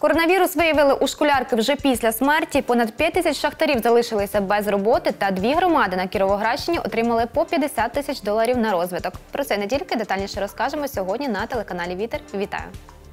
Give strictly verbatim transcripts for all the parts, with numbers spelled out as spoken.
Коронавірус виявили у школярки вже після смерті. Понад п'ять тисяч шахтарів залишилися без роботи, та дві громади на Кіровоградщині отримали по п'ятдесят тисяч доларів на розвиток. Про це не тільки детальніше розкажемо сьогодні на телеканалі «Вітер». Вітаю!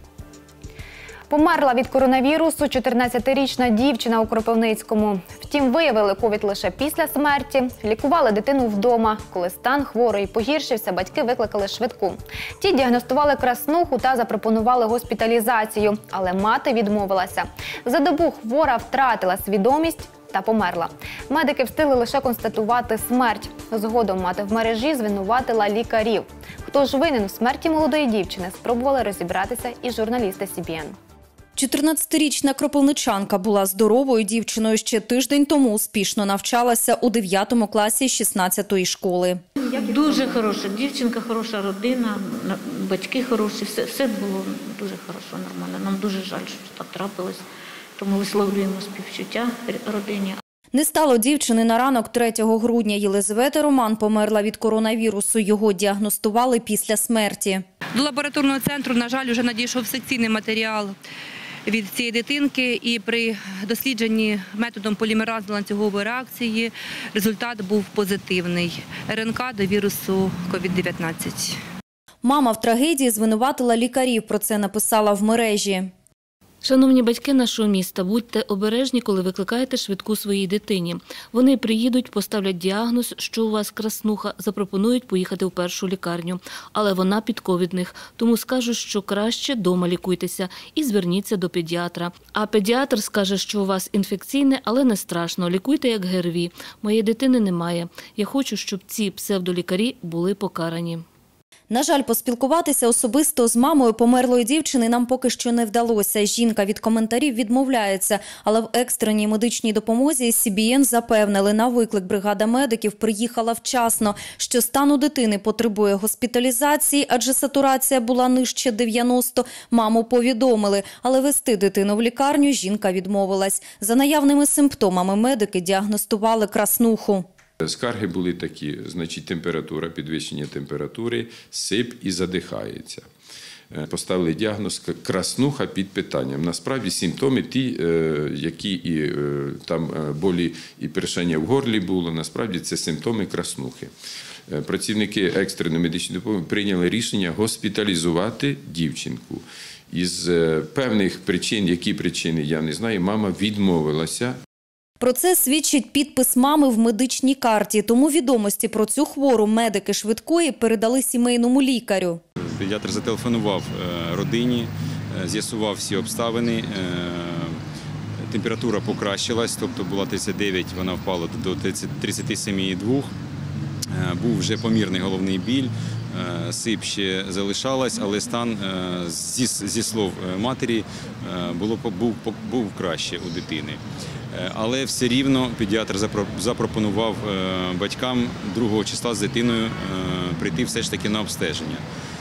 Померла від коронавірусу чотирнадцятирічна дівчина у Кропивницькому. Втім, виявили ковід лише після смерті. Лікували дитину вдома. Коли стан хворої погіршився, батьки викликали швидку. Ті діагностували краснуху та запропонували госпіталізацію, але мати відмовилася. За добу хвора втратила свідомість та померла. Медики встигли лише констатувати смерть. Згодом мати в мережі звинуватила лікарів. Хто ж винен в смерті молодої дівчини, спробували розібратися і журналісти Сі Бі Ен. чотирнадцятирічна кропивничанка була здоровою дівчиною. Ще тиждень тому успішно навчалася у дев'ятому класі шістнадцятої школи. Дуже хороша дівчинка, хороша родина, батьки хороші, все, все було дуже хорошо, нормально. Нам дуже жаль, що так трапилось, тому висловлюємо співчуття родині. Не стало дівчини на ранок третього грудня. Єлизавета Роман померла від коронавірусу. Його діагностували після смерті. До лабораторного центру, на жаль, вже надійшов секційний матеріал від цієї дитинки, і при дослідженні методом полімеразної ланцюгової реакції результат був позитивний – Ер Ен Ка до вірусу ковід дев'ятнадцять. Мама в трагедії звинуватила лікарів, про це написала в мережі. Шановні батьки нашого міста, будьте обережні, коли викликаєте швидку своїй дитині. Вони приїдуть, поставлять діагноз, що у вас краснуха, запропонують поїхати в першу лікарню. Але вона під ковідних, тому скажуть, що краще дома лікуйтеся і зверніться до педіатра. А педіатр скаже, що у вас інфекційне, але не страшно, лікуйте як ГРВІ. Моєї дитини немає. Я хочу, щоб ці псевдолікарі були покарані. На жаль, поспілкуватися особисто з мамою померлої дівчини нам поки що не вдалося. Жінка від коментарів відмовляється, але в екстреній медичній допомозі Сі Бі Ен запевнили, на виклик бригада медиків приїхала вчасно, що стан у дитини потребує госпіталізації, адже сатурація була нижче дев'яноста. Маму повідомили, але вести дитину в лікарню жінка відмовилась. За наявними симптомами медики діагностували краснуху. Скарги були такі, значить температура, підвищення температури, сип і задихається. Поставили діагноз краснуха під питанням. Насправді симптоми ті, які і там болі і першення в горлі було, насправді це симптоми краснухи. Працівники екстреної медичної допомоги прийняли рішення госпіталізувати дівчинку. Із певних причин, які причини, я не знаю, мама відмовилася. Про це свідчить підпис мами в медичній карті. Тому відомості про цю хвору медики швидкої передали сімейному лікарю. Педіатр зателефонував родині, з'ясував всі обставини. Температура покращилась, тобто була тридцять дев'ять, вона впала до тридцять сім цілих двох. Був вже помірний головний біль, сип ще залишалась, але стан, зі, зі слов матері, було, був, був краще у дитини. Але все рівно педіатр запропонував батькам другого числа з дитиною прийти все ж таки на обстеження.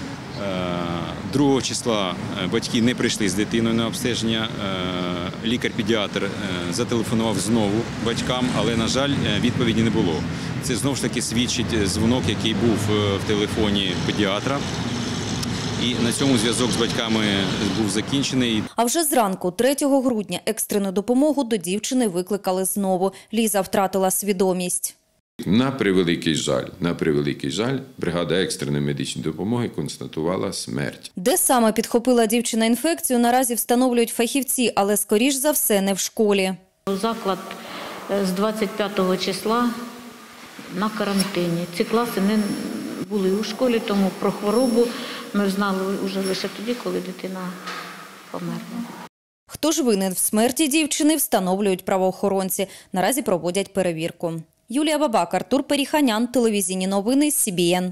другого числа батьки не прийшли з дитиною на обстеження. Лікар-педіатр зателефонував знову батькам, але, на жаль, відповіді не було. Це знову ж таки свідчить дзвінок, який був в телефоні педіатра. І на цьому зв'язок з батьками був закінчений. А вже зранку, третього грудня, екстрену допомогу до дівчини викликали знову. Ліза втратила свідомість. На превеликий жаль, на превеликий жаль, бригада екстреної медичної допомоги констатувала смерть. Де саме підхопила дівчина інфекцію, наразі встановлюють фахівці, але, скоріш за все, не в школі. Заклад з двадцять п'ятого числа на карантині. Ці класи не були у школі, тому про хворобу ми знали вже лише тоді, коли дитина померла. Хто ж винен в смерті дівчини, встановлюють правоохоронці. Наразі проводять перевірку. Юлія Бабак, Артур Періханян, телевізійні новини Сі Бі Ен.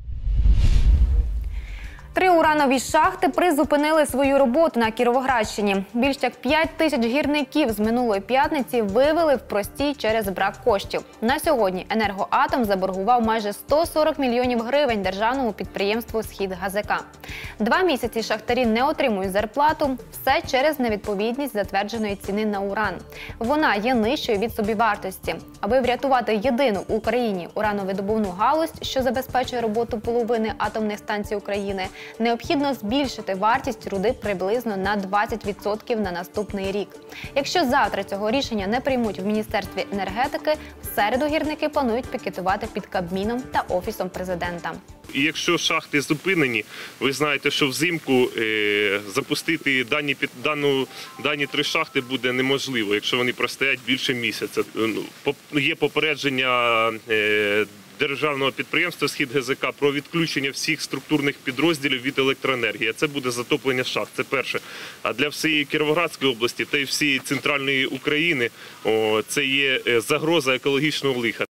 Три уранові шахти призупинили свою роботу на Кіровоградщині. Більш як п'ять тисяч гірників з минулої п'ятниці вивели в простій через брак коштів. На сьогодні «Енергоатом» заборгував майже сто сорок мільйонів гривень державному підприємству «СхідГазика». Два місяці шахтарі не отримують зарплату. Все через невідповідність затвердженої ціни на уран. Вона є нижчою від собівартості. Аби врятувати єдину в Україні урановидобувну галузь, що забезпечує роботу половини атомних станцій України, Необхідно збільшити вартість руди приблизно на двадцять відсотків на наступний рік. Якщо завтра цього рішення не приймуть в Міністерстві енергетики, в середу гірники планують пікетувати під Кабміном та Офісом Президента. І якщо шахти зупинені, ви знаєте, що взимку е, запустити дані, під, дану, дані три шахти буде неможливо, якщо вони простоять більше місяця. Ну, по, є попередження е, державного підприємства «Східгезека» про відключення всіх структурних підрозділів від електроенергії. Це буде затоплення шахт, це перше. А для всієї Кіровоградської області та й всієї центральної України о, це є загроза екологічного лиха.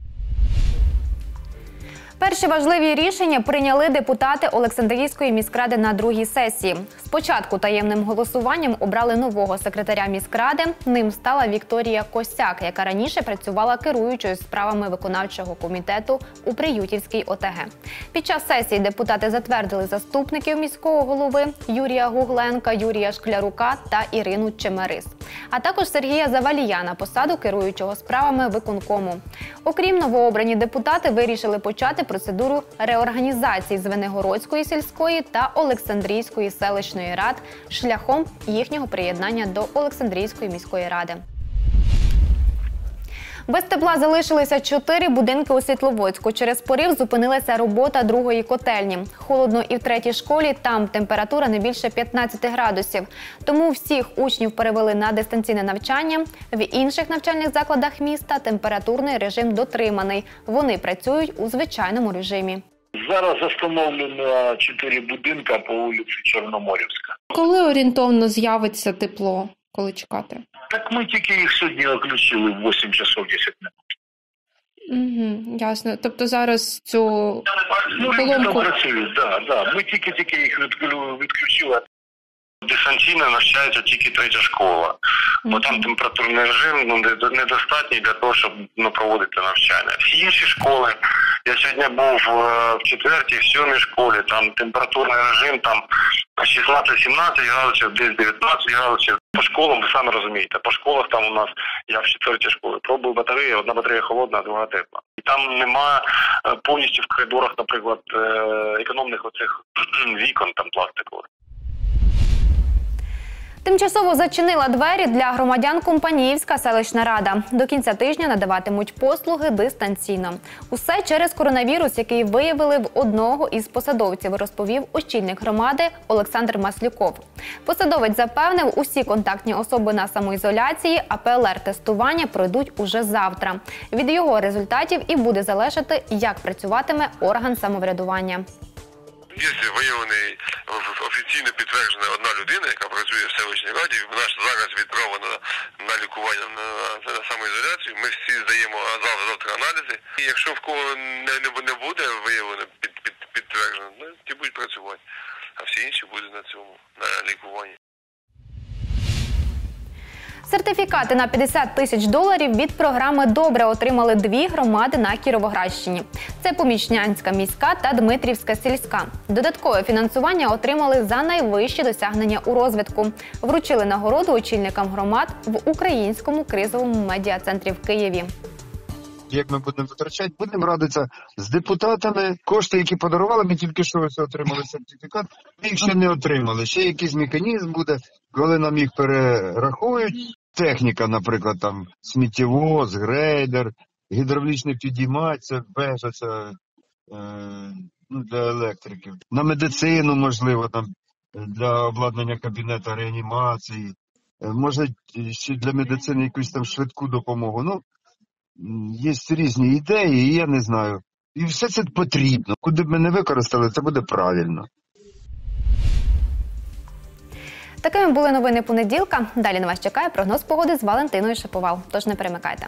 Перші важливі рішення прийняли депутати Олександрійської міськради на другій сесії. Спочатку таємним голосуванням обрали нового секретаря міськради. Ним стала Вікторія Косяк, яка раніше працювала керуючою справами виконавчого комітету у Приютівській О Те Ге. Під час сесії депутати затвердили заступників міського голови Юрія Гугленка, Юрія Шклярука та Ірину Чемерис, а також Сергія Завалія на посаду керуючого справами виконкому. Окрім новообрані депутати вирішили почати процедуру реорганізації Звенигородської сільської та Олександрійської селищної рад шляхом їхнього приєднання до Олександрійської міської ради. Без тепла залишилися чотири будинки у Світловодську. Через порив зупинилася робота другої котельні. Холодно і в третій школі, там температура не більше п'ятнадцяти градусів. Тому всіх учнів перевели на дистанційне навчання. В інших навчальних закладах міста температурний режим дотриманий. Вони працюють у звичайному режимі. Зараз встановлено чотири будинки по вулиці Чорноморівська. Коли орієнтовно з'явиться тепло? Коли чекати? Так ми тільки їх сьогодні включили в вісім часов десять минут. Угу, ясно. Тобто зараз цю ну, колонку... працюють, да, да. Ми тільки-тільки їх відключили. Дистанційно навчається тільки третя школа, бо там температурний режим ну, недостатній для того, щоб ну, проводити навчання. Всі інші школи, я сьогодні був в четвертій, в сьомій школі, там температурний режим там шістнадцять-сімнадцять градусів, десь дев'ятнадцять градусів. По школам, ви самі розумієте, по школах там у нас, я в четвертій школі, пробую батареї, одна батарея холодна, а друга тепла. І там немає повністю в коридорах, наприклад, економних оцих вікон там пластикових. Тимчасово зачинила двері для громадян Компаніївська селищна рада. До кінця тижня надаватимуть послуги дистанційно. Усе через коронавірус, який виявили в одного із посадовців, розповів очільник громади Олександр Маслюков. Посадовець запевнив, усі контактні особи на самоізоляції, а Пе Ел Ер-тестування пройдуть уже завтра. Від його результатів і буде залежати, як працюватиме орган самоврядування. Якщо виявлений офіційно підтверджена одна людина, яка працює в селищній раді, вона ж зараз відправлена на лікування на, на самоізоляцію, ми всі здаємо завтра аналізи. І якщо в кого не, не, не буде виявлено під, під, підтверджено, ну, ті будуть працювати, а всі інші будуть на цьому, на лікуванні. Сертифікати на п'ятдесят тисяч доларів від програми «Добре» отримали дві громади на Кіровоградщині. Це Помічнянська міська та Дмитрівська сільська. Додаткове фінансування отримали за найвищі досягнення у розвитку. Вручили нагороду очільникам громад в Українському кризовому медіа-центрі в Києві. Як ми будемо витрачати, будемо радитися з депутатами. Кошти, які подарували, ми тільки що ось отримали сертифікат, ми їх ще не отримали. Ще якийсь механізм буде, коли нам їх перерахують. Техніка, наприклад, там сміттєвоз, грейдер, гідравлічний підіймач, це бежа, це е, ну, для електриків. На медицину, можливо, там для обладнання кабінету реанімації. Е, може, ще для медицини якусь там швидку допомогу. Ну, є різні ідеї, і я не знаю. І все це потрібно. Куди б ми не використали, це буде правильно. Такими були новини понеділка. Далі на вас чекає прогноз погоди з Валентиною Шаповал. Тож не перемикайте.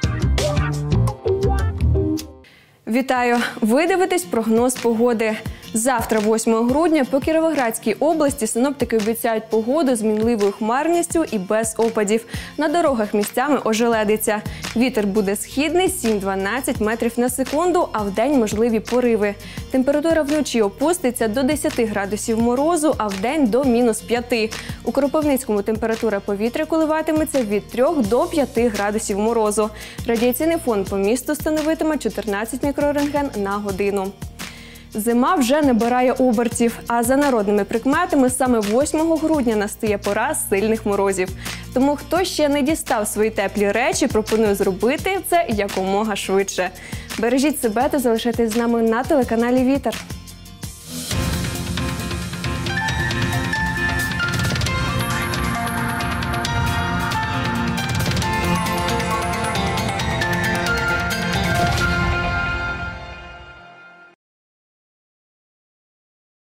Вітаю! Ви дивитесь прогноз погоди. Завтра, восьмого грудня, по Кіровоградській області синоптики обіцяють погоду з мінливою хмарністю і без опадів. На дорогах місцями ожеледиться. Вітер буде східний сім-дванадцять метрів на секунду, а вдень можливі пориви. Температура вночі опуститься до десяти градусів морозу, а вдень до мінус п'яти. У Кропивницькому температура повітря коливатиметься від трьох до п'яти градусів морозу. Радіаційний фон по місту становитиме чотирнадцять мікрорентген на годину. Зима вже набирає обертів, а за народними прикметами саме восьмого грудня настає пора сильних морозів. Тому хто ще не дістав свої теплі речі, пропоную зробити це якомога швидше. Бережіть себе та залишайтесь з нами на телеканалі «Вітер».